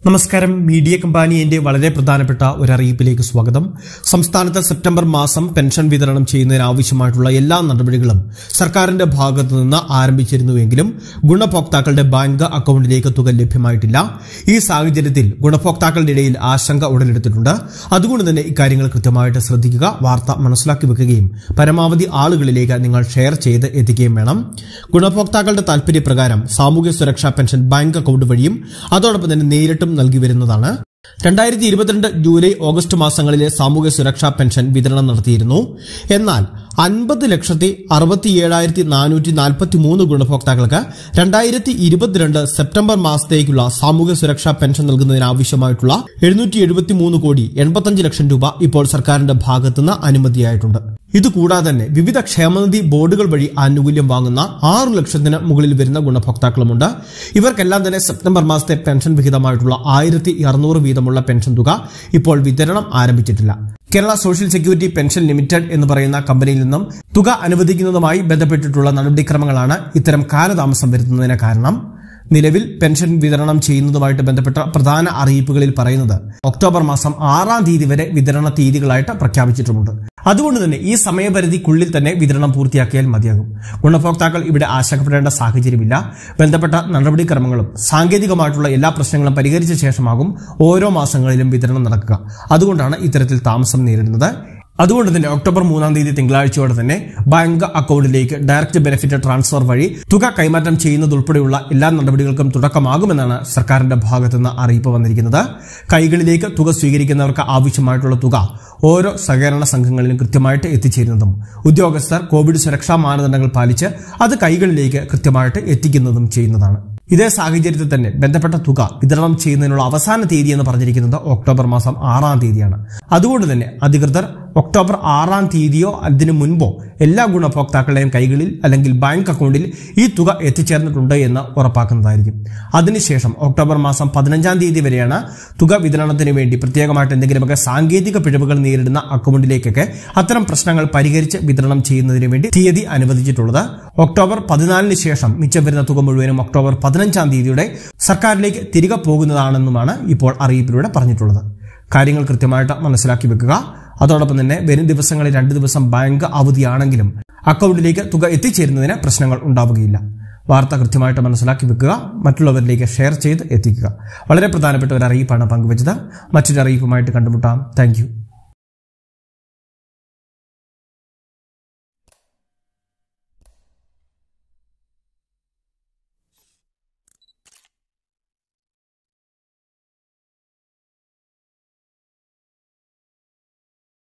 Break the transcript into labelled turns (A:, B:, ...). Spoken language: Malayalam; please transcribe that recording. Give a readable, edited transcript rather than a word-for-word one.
A: നമസ്കാരം മീഡിയ കമ്പാനിയുടെ വളരെ പ്രധാനപ്പെട്ട ഒരു അറിയിപ്പിലേക്ക് സ്വാഗതം. സംസ്ഥാനത്ത് സെപ്റ്റംബർ മാസം പെൻഷൻ വിതരണം ചെയ്യുന്നതിന് ആവശ്യമായിട്ടുള്ള എല്ലാ നടപടികളും സർക്കാരിന്റെ ഭാഗത്തു നിന്ന് ആരംഭിച്ചിരുന്നുവെങ്കിലും ഗുണഭോക്താക്കളുടെ ബാങ്ക് അക്കൗണ്ടിലേക്ക് തുക ലഭ്യമായിട്ടില്ല. ഈ സാഹചര്യത്തിൽ ഗുണഭോക്താക്കളുടെ ഇടയിൽ ആശങ്ക ഉടലെടുത്തിട്ടുണ്ട്. അതുകൊണ്ട് തന്നെ ഇക്കാര്യങ്ങൾ കൃത്യമായിട്ട് ശ്രദ്ധിക്കുക, വാർത്ത മനസ്സിലാക്കി വെക്കുകയും പരമാവധി ആളുകളിലേക്ക് നിങ്ങൾ ഷെയർ ചെയ്ത് എത്തിക്കുകയും വേണം. ഗുണഭോക്താക്കളുടെ താൽപര്യപ്രകാരം സാമൂഹ്യ സുരക്ഷാ പെൻഷൻ ബാങ്ക് അക്കൗണ്ട് വഴിയും അതോടൊപ്പം തന്നെ നേരിട്ടും നൽകി വരുന്നതാണ്. 2022 ജൂലൈ ഓഗസ്റ്റ് മാസങ്ങളിലെ സാമൂഹ്യ സുരക്ഷാ പെൻഷൻ വിതരണം നടത്തിയിരുന്നു. എന്നാൽ 50,67,443 ഗുണഭോക്താക്കൾക്ക് 2022 സെപ്റ്റംബർ മാസത്തേക്കുള്ള സാമൂഹ്യ സുരക്ഷാ പെൻഷൻ നൽകുന്നതിനാവശ്യമായിട്ടുള്ള 773,85 ലക്ഷം രൂപ ഇപ്പോൾ സർക്കാരിന്റെ ഭാഗത്തുനിന്ന് അനുമതിയായിട്ടുണ്ട്. ഇതുകൂടാതെ തന്നെ വിവിധ ക്ഷേമനിധി ബോർഡുകൾ വഴി ആനുകൂല്യം വാങ്ങുന്ന 6 ലക്ഷത്തിന് മുകളിൽ വരുന്ന ഗുണഭോക്താക്കളുമുണ്ട്. ഇവർക്കെല്ലാം തന്നെ സെപ്റ്റംബർ മാസത്തെ പെൻഷൻ വിഹിതമായിട്ടുള്ള 1,600 വീതമുള്ള പെൻഷൻ തുക ഇപ്പോൾ വിതരണം ആരംഭിച്ചിട്ടില്ല. കേരള.സോഷ്യൽ സെക്യൂരിറ്റി പെൻഷൻ ലിമിറ്റഡ് എന്ന് പറയുന്ന കമ്പനിയിൽ നിന്നും തുക അനുവദിക്കുന്നതുമായി ബന്ധപ്പെട്ടിട്ടുള്ള നടപടിക്രമങ്ങളാണ് ഇത്തരം കാലതാമസം വരുത്തുന്നതിന് കാരണം. നിലവിൽ പെൻഷൻ വിതരണം ചെയ്യുന്നതുമായിട്ട് ബന്ധപ്പെട്ട പ്രധാന അറിയിപ്പുകളിൽ പറയുന്നത് ഒക്ടോബർ മാസം 6-ാം തീയതി വരെ വിതരണ തീയതികളായിട്ട് പ്രഖ്യാപിച്ചിട്ടുമുണ്ട്. അതുകൊണ്ട് തന്നെ ഈ സമയപരിധിക്കുള്ളിൽ തന്നെ വിതരണം പൂർത്തിയാക്കിയാൽ മതിയാകും. ഗുണഭോക്താക്കൾ ഇവിടെ ആശങ്കപ്പെടേണ്ട സാഹചര്യമില്ല. ബന്ധപ്പെട്ട നടപടിക്രമങ്ങളും സാങ്കേതികമായിട്ടുള്ള എല്ലാ പ്രശ്നങ്ങളും പരിഹരിച്ച ശേഷമാകും ഓരോ മാസങ്ങളിലും വിതരണം നടക്കുക. അതുകൊണ്ടാണ് ഇത്തരത്തിൽ താമസം നേരിടുന്നത്. അതുകൊണ്ട് തന്നെ ഒക്ടോബർ 3-ാം തീയതി തിങ്കളാഴ്ചയോടെ തന്നെ ബാങ്ക് അക്കൗണ്ടിലേക്ക് ഡയറക്റ്റ് ബെനിഫിറ്റ് ട്രാൻസ്ഫർ വഴി തുക കൈമാറ്റം ചെയ്യുന്നതുൾപ്പെടെയുള്ള എല്ലാ നടപടികൾക്കും തുടക്കമാകുമെന്നാണ് സർക്കാരിന്റെ ഭാഗത്തുനിന്ന് അറിയിപ്പ് വന്നിരിക്കുന്നത്. കൈകളിലേക്ക് തുക സ്വീകരിക്കുന്നവർക്ക് ആവശ്യമായിട്ടുള്ള തുക ഓരോ സഹകരണ സംഘങ്ങളിലും കൃത്യമായിട്ട് എത്തിച്ചേരുന്നതും ഉദ്യോഗസ്ഥർ കോവിഡ് സുരക്ഷാ മാനദണ്ഡങ്ങൾ പാലിച്ച് അത് കൈകളിലേക്ക് കൃത്യമായിട്ട് എത്തിക്കുന്നതും ചെയ്യുന്നതാണ്. ഇതേ സാഹചര്യത്തിൽ തന്നെ ബന്ധപ്പെട്ട തുക വിതരണം ചെയ്യുന്നതിനുള്ള അവസാന തീയതി എന്ന് പറഞ്ഞിരിക്കുന്നത് ഒക്ടോബർ മാസം 6-ാം തീയതിയാണ്. അതുകൊണ്ട് തന്നെ അധികൃതർ ഒക്ടോബർ 6-ാം തീയതിയോ അതിനു മുൻപോ എല്ലാ ഗുണഭോക്താക്കളുടെയും കൈകളിൽ അല്ലെങ്കിൽ ബാങ്ക് അക്കൗണ്ടിൽ ഈ തുക എത്തിച്ചേർന്നിട്ടുണ്ട് എന്ന് ഉറപ്പാക്കുന്നതായിരിക്കും. അതിനുശേഷം ഒക്ടോബർ മാസം 15-ാം തീയതി വരെയാണ് തുക വിതരണത്തിന് വേണ്ടി പ്രത്യേകമായിട്ട് എന്തെങ്കിലുമൊക്കെ സാങ്കേതിക പിഴവുകൾ നേരിടുന്ന അക്കൗണ്ടിലേക്കൊക്കെ അത്തരം പ്രശ്നങ്ങൾ പരിഹരിച്ച് വിതരണം ചെയ്യുന്നതിന് വേണ്ടി തീയതി അനുവദിച്ചിട്ടുള്ളത്. ഒക്ടോബർ 14-ന് ശേഷം മിച്ചം വരുന്ന തുക മുഴുവനും ഒക്ടോബർ 15-ാം തീയതിയുടെ സർക്കാരിലേക്ക് തിരികെ പോകുന്നതാണെന്നുമാണ് ഇപ്പോൾ അറിയിപ്പിലൂടെ പറഞ്ഞിട്ടുള്ളത്. കാര്യങ്ങൾ കൃത്യമായിട്ട് മനസ്സിലാക്കി വെക്കുക. അതോടൊപ്പം തന്നെ വരും ദിവസങ്ങളിൽ 2 ദിവസം ബാങ്ക് അവധിയാണെങ്കിലും അക്കൗണ്ടിലേക്ക് തുക എത്തിച്ചേരുന്നതിന് പ്രശ്നങ്ങൾ ഉണ്ടാവുകയില്ല. വാർത്ത കൃത്യമായിട്ട് മനസ്സിലാക്കി വെക്കുക, മറ്റുള്ളവരിലേക്ക് ഷെയർ ചെയ്ത് എത്തിക്കുക. വളരെ പ്രധാനപ്പെട്ട ഒരു അറിയിപ്പാണ് പങ്കുവച്ചത്. മറ്റൊരു അറിയിപ്പുമായിട്ട് കണ്ടുമുട്ടാം. Thank U.